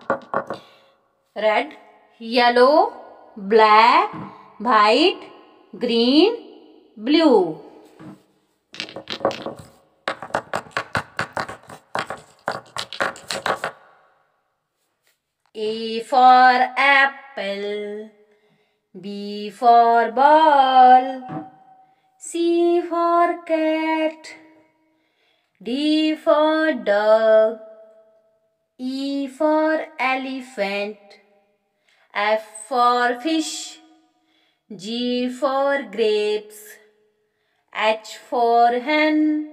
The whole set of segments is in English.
Red, yellow, black, white, green, blue. A for apple, B for ball, C for cat, D for dog, E for elephant, F for fish, G for grapes, H for hen,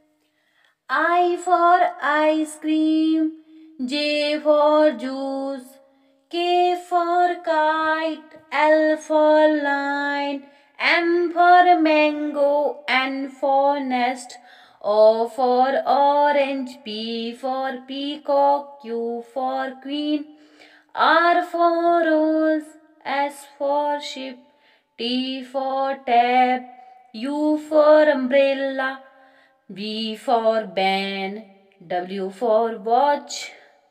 I for ice cream, J for juice, K for kite, L for line, M for mango, N for nest, O for orange, P for peacock, Q for queen, R for rose, S for ship, T for tap, U for umbrella, B for band, W for watch,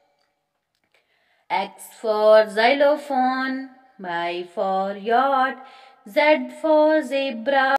X for xylophone, Y for yacht, Z for zebra.